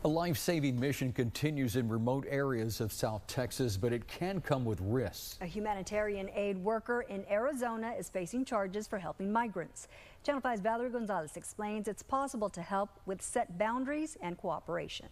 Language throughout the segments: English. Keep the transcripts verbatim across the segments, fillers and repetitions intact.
A life-saving mission continues in remote areas of South Texas, but it can come with risks. A humanitarian aid worker in Arizona is facing charges for helping migrants. Channel five's Valerie Gonzalez explains it's possible to help with set boundaries and cooperation.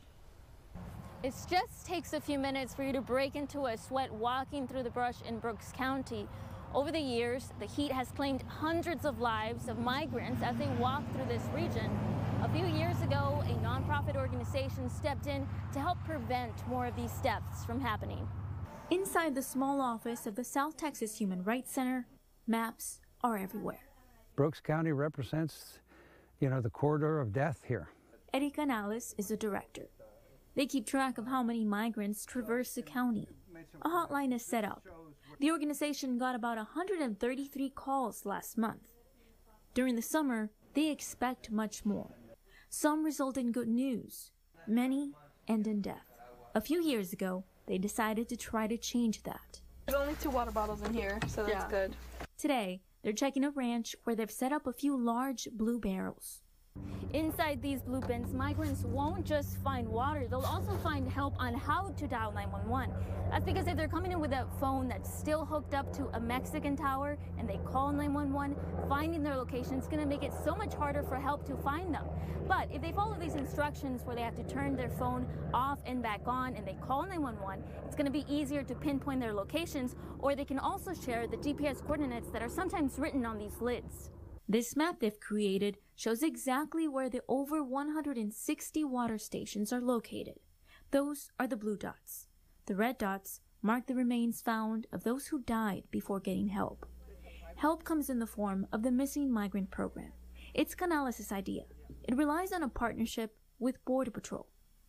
It just takes a few minutes for you to break into a sweat walking through the brush in Brooks County. Over the years, the heat has claimed hundreds of lives of migrants as they walk through this region. A few years ago, a nonprofit organization stepped in to help prevent more of these deaths from happening. Inside the small office of the South Texas Human Rights Center, maps are everywhere. Brooks County represents, you know, the corridor of death here. Eddie Canales is the director. They keep track of how many migrants traverse the county. A hotline is set up. The organization got about one hundred thirty-three calls last month. During the summer, they expect much more. Some result in good news. Many end in death. A few years ago, they decided to try to change that. There's only two water bottles in here, so that's yeah. good. Today, they're checking a ranch where they've set up a few large blue barrels. Inside these blue bins, migrants won't just find water, they'll also find help on how to dial nine one one. That's because if they're coming in with a phone that's still hooked up to a Mexican tower and they call nine one one, finding their location is going to make it so much harder for help to find them. But if they follow these instructions where they have to turn their phone off and back on and they call nine one one, it's going to be easier to pinpoint their locations, or they can also share the G P S coordinates that are sometimes written on these lids. This map they've created shows exactly where the over one hundred sixty water stations are located. Those are the blue dots. The red dots mark the remains found of those who died before getting help. Help comes in the form of the Missing Migrant Program. It's Canales' idea. It relies on a partnership with Border Patrol.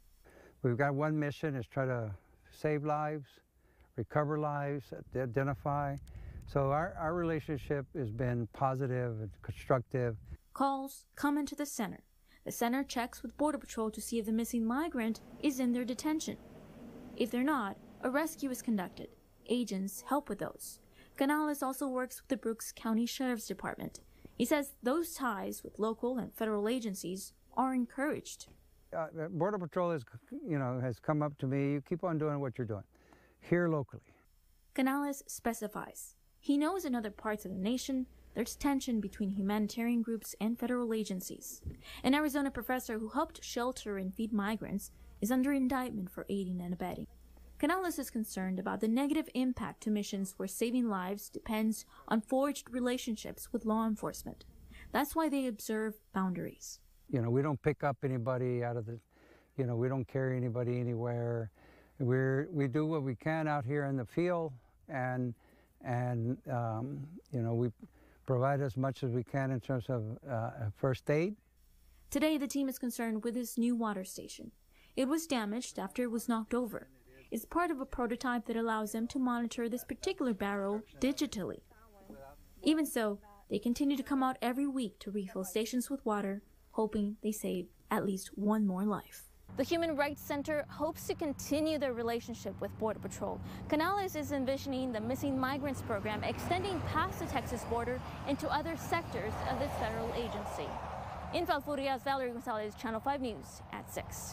We've got one mission, is try to save lives, recover lives, identify. So our, our relationship has been positive and constructive. Calls come into the center. The center checks with Border Patrol to see if the missing migrant is in their detention. If they're not, a rescue is conducted. Agents help with those. Canales also works with the Brooks County Sheriff's Department. He says those ties with local and federal agencies are encouraged. Uh, Border Patrol is, you know, has come up to me. You keep on doing what you're doing here locally. Canales specifies. He knows in other parts of the nation, there's tension between humanitarian groups and federal agencies. An Arizona professor who helped shelter and feed migrants is under indictment for aiding and abetting. Canales is concerned about the negative impact to missions where saving lives depends on forged relationships with law enforcement. That's why they observe boundaries. You know, we don't pick up anybody out of the, you know, we don't carry anybody anywhere. We're, we do what we can out here in the field, and And, um, you know, we provide as much as we can in terms of uh, first aid. Today, the team is concerned with this new water station. It was damaged after it was knocked over. It's part of a prototype that allows them to monitor this particular barrel digitally. Even so, they continue to come out every week to refill stations with water, hoping they save at least one more life. The Human Rights Center hopes to continue their relationship with Border Patrol. Canales is envisioning the Missing Migrants Program extending past the Texas border into other sectors of this federal agency. In Falfurrias, Valerie Gonzalez, Channel five News at six.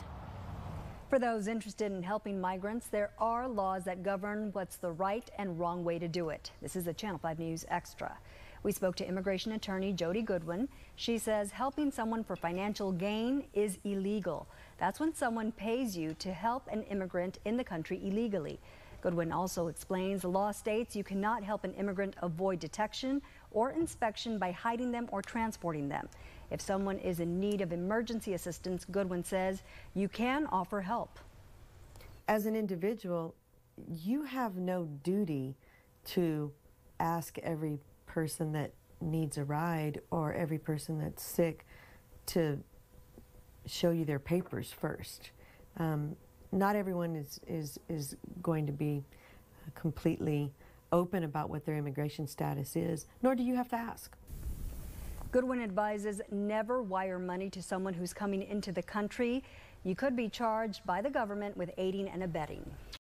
For those interested in helping migrants, there are laws that govern what's the right and wrong way to do it. This is a Channel five News Extra. We spoke to immigration attorney Jody Goodwin. She says helping someone for financial gain is illegal. That's when someone pays you to help an immigrant in the country illegally. Goodwin also explains the law states you cannot help an immigrant avoid detection or inspection by hiding them or transporting them. If someone is in need of emergency assistance, Goodwin says you can offer help. As an individual, you have no duty to ask every person that needs a ride or every person that's sick to show you their papers first. Um, not everyone is, is, is going to be completely open about what their immigration status is, nor do you have to ask. Goodwin advises never wire money to someone who's coming into the country. You could be charged by the government with aiding and abetting.